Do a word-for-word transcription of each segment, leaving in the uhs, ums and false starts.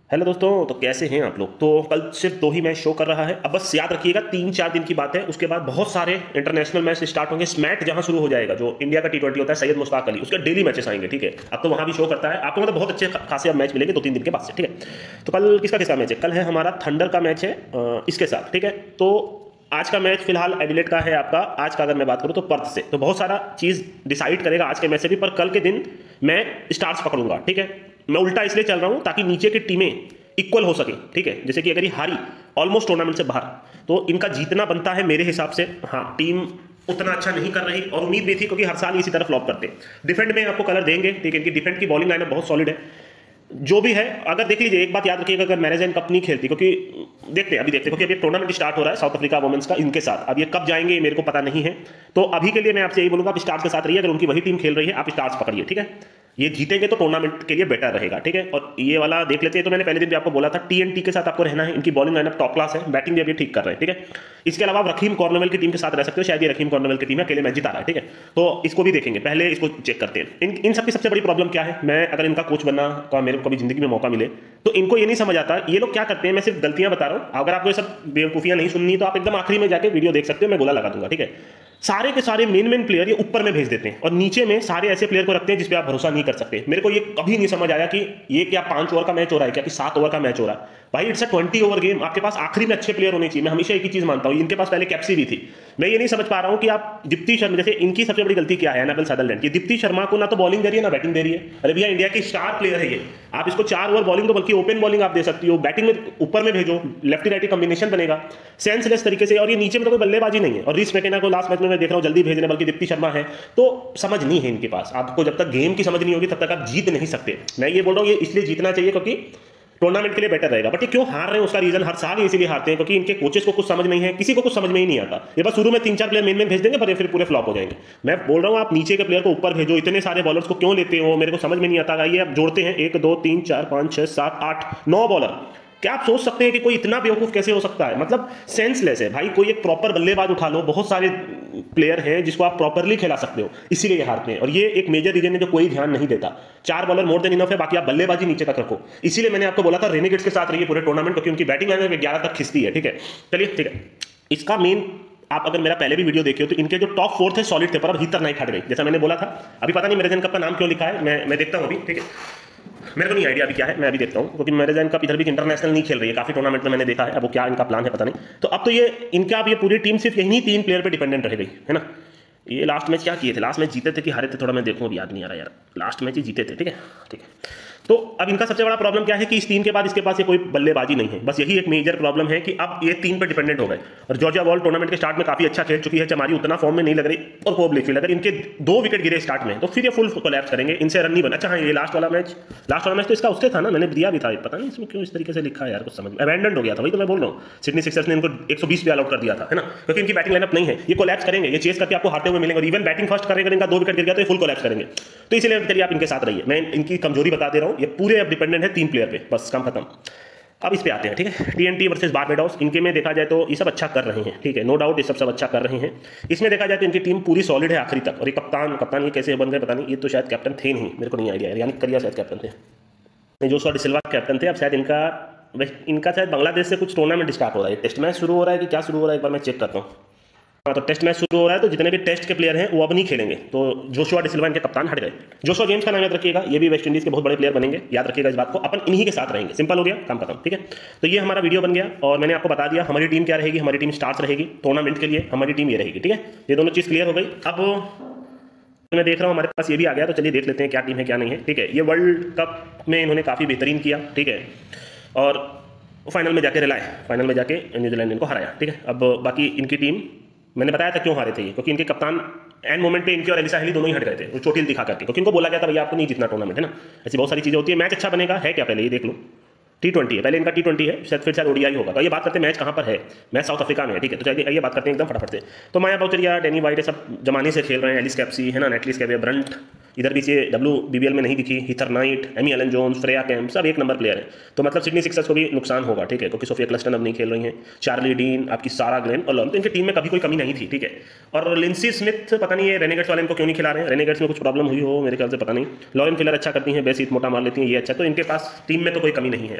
Hello दोस्तों, तो कैसे हैं आप लोग। तो कल सिर्फ दो ही मैच शो कर रहा है। अब बस याद रखिएगा तीन चार दिन की बात है, उसके बाद बहुत सारे इंटरनेशनल मैच स्टार्ट होंगे। स्मैट जहां शुरू हो जाएगा, जो इंडिया का टी ट्वेंटी होता है, सैयद मुश्ताक अली, उसके डेली मैचेस आएंगे। ठीक है, अब तो वहां भी शो करता है आपको, मतलब बहुत अच्छे खासे अब मैच मिलेंगे दो तीन दिन के बाद से। ठीक है, तो कल किसका किसका मैच है। कल है हमारा थंडर का मैच है अ, इसके साथ। ठीक है, तो आज का मैच फिलहाल एडिलेड का है आपका। आज का अगर मैं बात करूं तो पर्थ से, तो बहुत सारा चीज डिसाइड करेगा आज के मैच से भी। पर कल के दिन मैं स्टार्स पकड़ूंगा। ठीक है, मैं उल्टा इसलिए चल रहा हूं ताकि नीचे की टीमें इक्वल हो सके। ठीक है, जैसे कि अगर ये हारी ऑलमोस्ट टूर्नामेंट से बाहर, तो इनका जीतना बनता है मेरे हिसाब से। हाँ, टीम उतना अच्छा नहीं कर रही और उम्मीद भी थी, क्योंकि हर साल इसी तरह फ्लॉप करते हैं। डिफेंड में आपको कलर देंगे। ठीक है, इनकी डिफेंड की बॉलिंग लाइनअप बहुत सॉलिड है। जो भी है, अगर देख लीजिए, एक बात याद रखिएगा, अगर मैरिज कप नहीं खेलती, क्योंकि देखते हैं अभी देखते हैं, क्योंकि अभी टूर्नामेंट स्टार्ट हो रहा है साउथ अफ्रीका वुमेन्स का इनके साथ। अब ये कब जाएंगे ये मेरे को पता नहीं है। तो अभी के लिए मैं आपसे यही बोलूंगा, आप स्टार्स के साथ रहिए। अगर उनकी वही टीम खेल रही है, आप स्टार्स पकड़िए। ठीक है, ये जीतेंगे तो टूर्नामेंट के लिए बेटर रहेगा। ठीक है, और ये वाला देख लेते हैं। तो मैंने पहले दिन भी आपको बोला था, टी एन टी के साथ आपको रहना है। इनकी बॉलिंग लाइनअप टॉप क्लास है, बैटिंग भी अभी ठीक कर रहे हैं। ठीक है, इसके अलावा आप रहीम कॉर्नवेल की टीम के साथ रह सकते हो। शायद ये रहीम कॉर्नवेल की टीम है, अकेले मैच जिता रहा है। ठीक है, तो इसको भी देखेंगे, पहले इसको चेक करते हैं। इन इन सबकी सबसे बड़ी प्रॉब्लम क्या है, मैं अगर इनका कोच बनना का मेरे को कभी जिंदगी में मौका मिले, तो इनको ये नहीं समझ आता ये लोग क्या करते हैं। मैं सिर्फ गलतियां बता रहा हूं। अगर आपको ये सब बेवकूफियां नहीं सुननी, तो आप एकदम आखिरी में जाके वीडियो देख सकते हो, मैं गोला लगा दूंगा। ठीक है, सारे के सारे मेन मेन प्लेयर ये ऊपर में भेज देते हैं और नीचे में सारे ऐसे प्लेयर को रखते हैं जिस पे आप भरोसा नहीं कर सकते। मेरे को ये कभी नहीं समझ आया कि ये क्या पांच ओवर का मैच हो रहा है, क्या कि सात ओवर का मैच हो रहा है। भाई, it's a twenty over game. आपके पास आखिरी में अच्छे प्लेयर होने चाहिए। मैं हमेशा एक ही चीज मानता हूं, इनके पास पहले कैप्सी भी थी। मैं ये नहीं समझ पा रहा हूं कि आप दीप्ति शर्मा, जैसे इनकी सबसे बड़ी गलती क्या है एनाबेल सदरलैंड की। दीप्ति शर्मा को ना तो बॉलिंग दे रही है ना बैटिंग दे रही है। अरे भैया, इंडिया की स्टार प्लेयर है ये। आप इसको चार ओवर बॉलिंग दो, बल्कि ओपन बॉलिंग आप दे सकती हो। बैटिंग में ऊपर में भेजो, लेफ्टी राइटी कॉम्बिनेशन बनेगा सेंसलेस तरीके से। और ये नीचे में तो कोई बल्लेबाजी नहीं है। और रिस मैकेना को लास्ट मैच में मैं देख रहा हूं जल्दी भेज रहे, बल्कि दीप्ति शर्मा है। तो समझ नहीं है इनके पास। आपको जब तक गेम की समझ नहीं होगी, तब तक आप जीत नहीं सकते। मैं ये बोल रहा हूं, ये इसलिए जीतना चाहिए क्योंकि टूर्नामेंट के लिए बेटर रहेगा। बट ये क्यों हार रहे हैं, उसका रीजन हर साल इसीलिए हारते हैं क्योंकि इनके कोचेस को कुछ समझ नहीं है, किसी को कुछ समझ में ही नहीं आता। ये बस शुरू में तीन चार प्लेयर मेन में भेज देंगे, पर ये फिर पूरे फ्लॉप हो जाएंगे। मैं बोल रहा हूं, आप नीचे के प्लेयर को ऊपर भेजो। इतने सारे बॉलर्स को क्यों लेते हो, मेरे को समझ में नहीं आता। ये आप जोड़ते हैं एक दो तीन चार पांच छह सात आठ नौ बॉलर। क्या आप सोच सकते हैं कि कोई इतना बेवकूफ कैसे हो सकता है। मतलब सेंसलेस है भाई। कोई एक प्रॉपर बल्लेबाज उठा लो, बहुत सारे प्लेयर हैं जिसको आप प्रॉपरली खिला सकते हो, इसीलिए ये हारते हैं। और ये एक मेजर रीजन है जो कोई ध्यान नहीं देता। चार बॉलर मोर देन इनफ है, बाकी आप बल्लेबाजी नीचे तक रखो। इसीलिए मैंने आपको बोला था रेनेगेट्स के साथ रहिए पूरे टूर्नामेंट, क्योंकि उनकी बैटिंग लाइन ग्यारह तक खिंचती है। ठीक है, चलिए ठीक है। इसका मेन, आप अगर मेरा पहले भी वीडियो देखे हो, तो इनके जो टॉप फोर थे सॉलिड थे, पर अब हीथर नाइट हट गई, जैसा मैंने बोला था। अभी पता नहीं मेरे कप का नाम क्यों लिखा है, मैं मैं देखता हूं अभी। ठीक है, मेरे को नहीं आइडिया अभी क्या है, मैं अभी देखता हूँ, क्योंकि मैरिज कप इधर भी इंटरनेशनल नहीं खेल रही है। काफी टूर्नामेंट में मैंने देखा है, अब वो क्या इनका प्लान है पता नहीं। तो अब तो ये इनका, अब ये पूरी टीम सिर्फ यही तीन प्लेयर पे डिपेंडेंट रह गई है ना। ये लास्ट मैच क्या किए थे, लास्ट मैच जीते थे कि हारे थे, थोड़ा मैं देखूँ, अभी याद नहीं आ रहा यार। लास्ट मैच ही जीते थे। ठीक है, ठीक है। तो अब इनका सबसे बड़ा प्रॉब्लम क्या है कि इस तीन के बाद इसके पास ये कोई बल्लेबाजी नहीं है। बस यही एक मेजर प्रॉब्लम है कि अब ये तीन पर डिपेंडेंट हो गए। और जॉर्जिया वॉल टूर्नामेंट के स्टार्ट में काफी अच्छा खेल चुकी है, चमारी उतना फॉर्म में नहीं लग रही, और कोब लिखफील्ड, अगर इनके दो विकेट गिरे स्टार्ट में, तो फिर ये फुल कोलैप्स करेंगे। इनसे रन नहीं बना। अच्छा हाँ, ये लास्ट वाला मैच लास्ट वाला मैच तो इसका उससे था ना, मैंने दिया भी था। पता नहीं इसमें क्यों इस तरीके से लिखा है यार, कुछ समझ में अबैंडन हो गया था। वही तो मैं बोल रहा हूँ, सिडनी सिक्सर्स ने इनको एक सौ बीस पे ऑल आउट कर दिया था, है ना, क्योंकि इनकी बैटिंग लाइनअप नहीं है। ये कोलैप्स करेंगे, ये चेस करके आपको हारते हुए मिलेंगे। और इवन बैटिंग फर्स्ट करेंगे, इनका दो विकेट गिर गया तो ये फुल कोलैप्स करेंगे। तो इसलिए चलिए आप इनके साथ रहिए। मैं इनकी कमजोरी बता दे रहा हूँ, ये पूरे अब डिपेंडेंट है तीन प्लेयर पे, बस काम खत्म। अब इस पे आते हैं। ठीक है, टीएनटी वर्सेस बारबाडोस, इनके में देखा जाए तो ये सब अच्छा कर रहे हैं। ठीक है, नो डाउट ये सब सब अच्छा कर रहे हैं। इसमें देखा जाए तो इनकी टीम पूरी सॉलिड है आखिरी तक। और ये कप्तान कप्तान ये कैसे बन गए पता नहीं, ये तो शायद कैप्टन थे नहीं, मेरे को नहीं आइडिया। यानी करिया शायद कैप्टन थे, जोशुआ डिसिल्वा कैप्टन थे। अब शायद इनका इनका शायद बांग्लादेश से कुछ टूर्नामेंट स्टार्ट हो रहा है, टेस्ट मैच शुरू हो रहा है कि क्या शुरू हो रहा है, एक बार मैं चेक करता हूँ। हाँ, तो टेस्ट मैच शुरू हो रहा है, तो जितने भी टेस्ट के प्लेयर हैं वो अब नहीं खेलेंगे। तो जोशुआ डिसिल्वा इनके कप्तान हट गए। जोशुआ जेम्स का नाम याद रखिएगा, ये भी वेस्ट इंडीज के बहुत बड़े प्लेयर बनेंगे, याद रखिएगा इस बात को। अपन इन्हीं के साथ रहेंगे, सिंपल हो गया, काम खत्म। ठीक है, तो ये हमारा वीडियो बन गया और मैंने आपको बता दिया हमारी टीम क्या रहेगी। हमारी टीम स्टार्स रहेगी टूर्नामेंट के लिए, हमारी टीम ये रहेगी। ठीक है, ये दोनों चीज़ क्लियर हो गई। अब मैं देख रहा हूँ हमारे पास ये भी आ गया, तो चलिए देख लेते हैं क्या टीम है क्या नहीं है। ठीक है, ये वर्ल्ड कप में इन्होंने काफ़ी बेहतरीन किया। ठीक है, और फाइनल में जाके रिलाए, फाइनल में जाके न्यूजीलैंड इनको हराया। ठीक है, अब बाकी इनकी टीम मैंने बताया था क्यों हारे थे ये, क्योंकि इनके कप्तान एंड मोमेंट पे इनके और एलिसा हेली दोनों ही हट गए थे, वो चोटिल दिखा करके, क्योंकि इनको बोला गया था भैया आपको नहीं जीतना टूर्नामेंट, है ना। ऐसी बहुत सारी चीज़ें होती है। मैच अच्छा बनेगा है क्या, पहले ये देख लो। टी ट्वेंटी है, पहले इनका टी ट्वेंटी है, शायद फिर शायद ओडीआई होगा। तो ये बात करते हैं मैच कहाँ पर है, मैच साउथ अफ्रीका में है। ठीक है, तो चलिए आइए बात करते हैं एकदम फटाफट से। तो माया बाउचरिया, डैनी वाइट, सब जमाने से खेल रहे हैं। एलिस कैप्सी है ना, नेटलिस कैवे, ब्रंट, इधर भी से डब्ल्यू बीबीएल में नहीं दिखी, Heather Knight, Amy Ellen Jones, Freya Kemp, सब एक नंबर प्लेयर है। तो मतलब सिडनी सिक्सर्स को भी नुकसान होगा। ठीक है, क्योंकि सोफिया क्लस्टन अब नहीं खेल रही हैं, चार्ली डीन, आपकी सारा ग्लेन और लॉन, तो इनकी टीम में कभी कोई कमी नहीं थी। ठीक है, और लिंसी स्मिथ पता नहीं है रेनेगेट्स वाले इनको क्यों नहीं खिला रहे हैं, रेनेगेट्स में कुछ प्रॉब्लम हुई हो मेरे ख्याल से, पता नहीं। लॉरेन फिलर अच्छा करती हैं, बेसित मोटा मार लेती हैं, ये अच्छा। तो इनके पास टीम में तो कोई कमी नहीं है। अब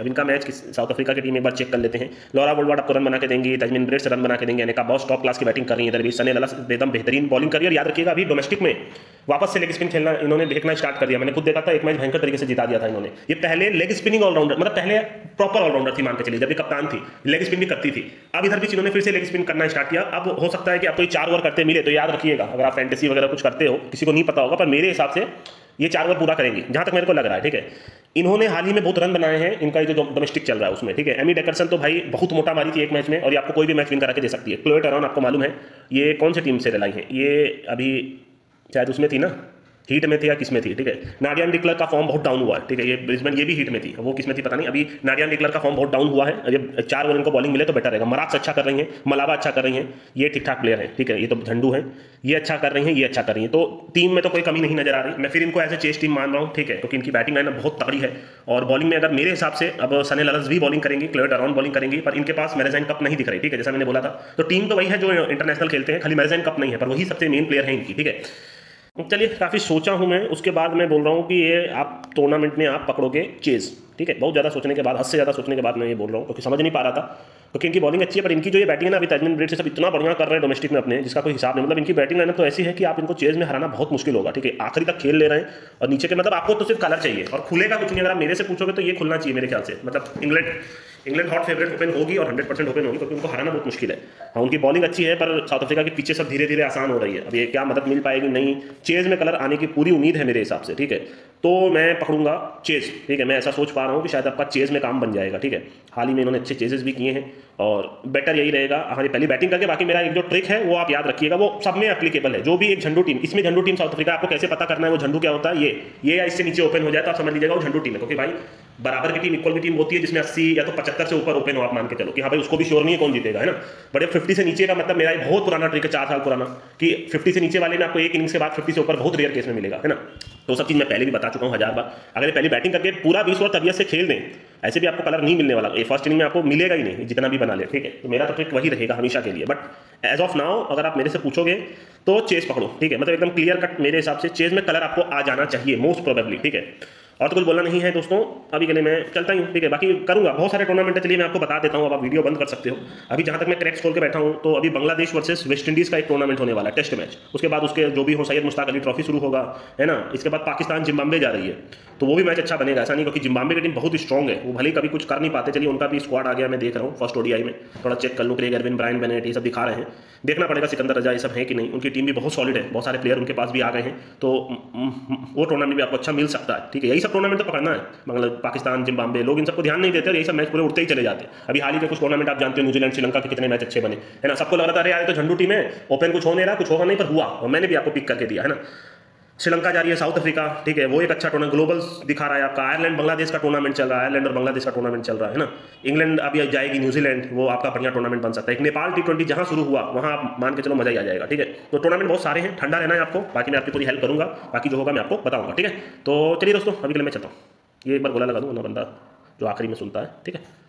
अब इनका मैच साउथ अफ्रीका की टीम एक बार चेक कर लेते हैं। लॉरा वुडवार्ड आपको रन बना के देंगी, तजमीन ब्रेट्स रन बना के देंगे, अनेका बॉस टॉप क्लास की बैटिंग कर रही है, इधर भी सनी लाला एकदम बेहतरीन बॉलिंग कर रही है। याद रखिएगा अभी डोमेस्टिक में वापस से लेग स्पिन खेलना इन्होंने देखना स्टार्ट कर दिया। मैंने खुद देखा था, एक मैच भयंकर तरीके से जिता दिया था इन्होंने। ये पहले लेग स्पिनिंग ऑलराउंडर, मतलब पहले प्रॉपर ऑलराउंडर थी मान के चलिए, जब भी कप्तान थी लेग स्पिन भी करती थी। अब इधर भी इन्होंने फिर से लेग स्पिन करना स्टार्ट किया। अब हो सकता है कि आपको ये चार ओवर करते मिले, तो याद रखिएगा अगर आप फैंटेसी वगैरह कुछ करते हो, किसी को नहीं पता होगा पर मेरे हिसाब से ये चार ओवर पूरा करेंगी जहां तक मेरे को लग रहा है, ठीक है। इन्होंने हाल ही में बहुत रन बनाए हैं, इनका ये जो डोमेस्टिक चल रहा है उसमें, ठीक है। एमी डेकरसन तो भाई बहुत मोटा मारी थी एक मैच में, और ये आपको कोई भी मैच विन करा के दे सकती है। क्लोए टरॉन आपको मालूम है ये कौन सी टीम से रिलाई है, ये अभी शायद उसमें थी ना, हीट में थी या किस में थी, ठीक है। नाडियान डिक्लर का फॉर्म बहुत डाउन हुआ है, ठीक है। ये ब्रिस्बेन ये भी हीट में थी, वो किस में थी पता नहीं। अभी नाडियान डिक्लर का फॉर्म बहुत डाउन हुआ है, जब चार ओवर इनको बॉलिंग मिले तो बेटर रहेगा। मराक्स अच्छा कर रही हैं, मलावा अच्छा कर रही हैं, ये ठीक ठाक प्लेयर है, ठीक है। ये तो झंडू है, ये अच्छा कर रही हैं, ये अच्छा कर रही हैं, तो टीम में तो कोई कमी नहीं नजर आ रही। मैं फिर इनको एज ए चेस टीम मान रहा हूँ, ठीक है, क्योंकि इनकी बैटिंग लाइनअप बहुत तगड़ी है। और बॉलिंग में अगर मेरे हिसाब से अब सनी लालस भी बॉलिंग करेंगी, क्लोए टरॉन बॉलिंग करेंगी, पर इनके पास मैरेजाइन कप नहीं दिख रही, ठीक है, जैसा मैंने बोला था। तो टीम तो वही है जो इंटरनेशनल खेलते हैं, खाली मैरेजाइन कप नहीं है, पर वही सबसे मेन प्लेयर है इनकी, ठीक है। चलिए काफ़ी सोचा हूँ मैं, उसके बाद मैं बोल रहा हूँ कि ये आप टूर्नामेंट में आप पकड़ोगे चेज़, ठीक है। बहुत ज़्यादा सोचने के बाद, हद से ज़्यादा सोचने के बाद मैं ये बोल रहा हूँ, क्योंकि समझ नहीं पा रहा था, क्योंकि इनकी बॉलिंग अच्छी है, पर इनकी जो ये बैटिंग है ना अभी तजमीन ब्रेट से सब इतना बढ़िया कर रहे हैं डोमेस्टिक में अपने, जिसका कोई हिसाब नहीं। मतलब इनकी बैटिंग लाइनअप तो ऐसी है कि आप इनको चेज़ में हराना बहुत मुश्किल होगा, ठीक है। आखिरी तक खेल ले रहे हैं, और नीचे के मतलब आपको तो सिर्फ कलर चाहिए और खुलेगा कुछ नहीं। अगर आप मेरे से पूछोगे तो ये खुलना चाहिए मेरे ख्याल से। मतलब England England hot favourite open होगी और हंड्रेड परसेंट ओपन होगी, क्योंकि उनको हराना बहुत मुश्किल है। हाँ उनकी बॉलिंग अच्छी है, पर साउथ अफ्रीका के पीछे सब धीरे धीरे आसान हो रही है। अब ये क्या मदद मिल पाएगी नहीं, चेज़ में कलर आने की पूरी उम्मीद है मेरे हिसाब से, ठीक है। तो मैं पकड़ूंगा चेज़, ठीक है। मैं ऐसा सोच पा रहा हूँ कि शायद आपका चेज़ में काम बन जाएगा, ठीक है। हाल ही में इन्होंने अच्छे चेजेस भी किए हैं, और बेटर यही रहेगा हाँ ये पहली बैटिंग करके। बाकी मेरा एक जो ट्रिक है वो आप याद रखिएगा, वो सब में एप्लीकेबल है। जो भी एक झंडू टीम, इसमें झंडू टीम साउथ अफ्रीका, आपको कैसे पता करना है वो झंडू क्या होता है, ये ये या इससे नीचे ओपन हो जाए तो आप समझ लीजिएगा वो झंडू टीम है। क्योंकि भाई बराबर की टीम, इक्वल की टीम होती है जिसमें अस्सी या तो पचहत्तर से ऊपर ओपन हो, आप मान के चलो कि हाँ भाई उसको भी श्योर नहीं है कौन जीतेगा, है ना। बट फिफ्टी से नीचे का मतलब मेरा बहुत पुराना ट्रिक है, चार साल पुराना, कि फिफ्टी से नीचे वाले में आपको एक इनिंग्स के बाद फिफ्टी से ऊपर बहुत रेयर केस में मिलेगा, है ना। तो सब चीज़ मैं पहले भी बता चुका हूँ हजार बार। अगर पहली बैटिंग करके पूरा बीस ओवर तबियत से खेल दें, ऐसे भी आपको कलर नहीं मिलने वाला, ये फर्स्ट इनिंग में आपको मिलेगा ही नहीं जितना भी बना ले, ठीक है। तो मेरा तो ट्रिक वही रहेगा हमेशा के लिए। बट एज ऑफ नाउ अगर आप मेरे से पूछोगे तो चेज पकड़ो, ठीक है। मतलब एकदम क्लियर कट मेरे हिसाब से चेज में कलर आपको आ जाना चाहिए मोस्ट प्रोबेबली, ठीक है। और तो कुछ बोलना नहीं है दोस्तों, अभी के लिए मैं चलता ही हूँ, ठीक है। बाकी करूँगा बहुत सारे टूर्नामेंट है, चलिए मैं आपको बता देता हूँ, अब आप वीडियो बंद कर सकते हो। अभी जहाँ तक मैं क्रैक्स खोल के बैठा हूँ, तो अभी बांग्लादेश वर्सेस वेस्ट इंडीज़ का एक टूर्नामेंट होने वाला है, टेस्ट मैच। उसके बाद उसके जो भी हो सैयद मुश्ताक अली ट्रॉफी शुरू होगा, है ना। इसके बाद पाकिस्तान जिम्बाब्वे जा रही है, तो वो भी मैच अच्छा बनेगा। ऐसा नहीं क्योंकि जिम्बाब्वे की टीम बहुत स्ट्रॉग है, वो भले ही कभी कुछ कर नहीं पाते। चलिए उनका भी स्क्वाड आ गया, मैं देख रहा हूँ फर्स्ट ओडीआई में, थोड़ा चेक कर लूँ। क्रेग एरविन, ब्रायन बेनेट ये सब दिखा रहे हैं, देखना पड़ेगा सिकंदर रजा ये सब है कि नहीं। उनकी टीम भी बहुत सॉलिड है, बहुत सारे प्लेयर उनके पास भी आ गए हैं, तो वो टूर्नामेंट भी आपको अच्छा मिल सकता है, ठीक है। यही सब टूर्नामेंट तो पकड़ना है, मतलब पाकिस्तान जिम्बाब्वे, लोग इन सबको ध्यान नहीं देते और यही सब मैच पूरे उठते ही चले जाते हैं। अभी हाल ही के कुछ टूर्नामेंट आप जानते हो, न्यूजीलैंड श्रीलंका के कितने मैच अच्छे बने, है ना। सबको लग रहा था अरे यार तो झंडू टीम है, ओपन कुछ हो नहीं रहा, कुछ होगा नहीं, पर हुआ, और मैंने भी आपको पिक करके दिया, है ना। श्रीलंका जा रही है, साउथ अफ्रीका, ठीक है, वो एक अच्छा टूर्नामेंट ग्लोबल दिखा रहा है आपका। आयरलैंड बांग्लादेश का टूर्नामेंट चल रहा है, आयरलैंड और बांग्लादेश का टूर्नामेंट चल रहा है ना। इंग्लैंड अभी जाएगी न्यूजीलैंड, वो आपका बढ़िया टूर्नामेंट बन सकता है। एक नेपाल टी ट्वेंटी जहाँ शुरू हुआ वहाँ आप मान के चलो मजा ही आ जाएगा, ठीक है। तो टूर्नामेंट बहुत सारे हैं, ठंडा रहना है आपको, बाकी मैं आपकी पूरी हेल्प करूँगा, बाकी जो होगा मैं आपको बताऊँगा, ठीक है। तो चलिए दोस्तों अभी के लिए मैं चलता हूँ, ये एक बार गोला लगा दूँ ना बंदा जो आखिरी में सुनता है, ठीक है।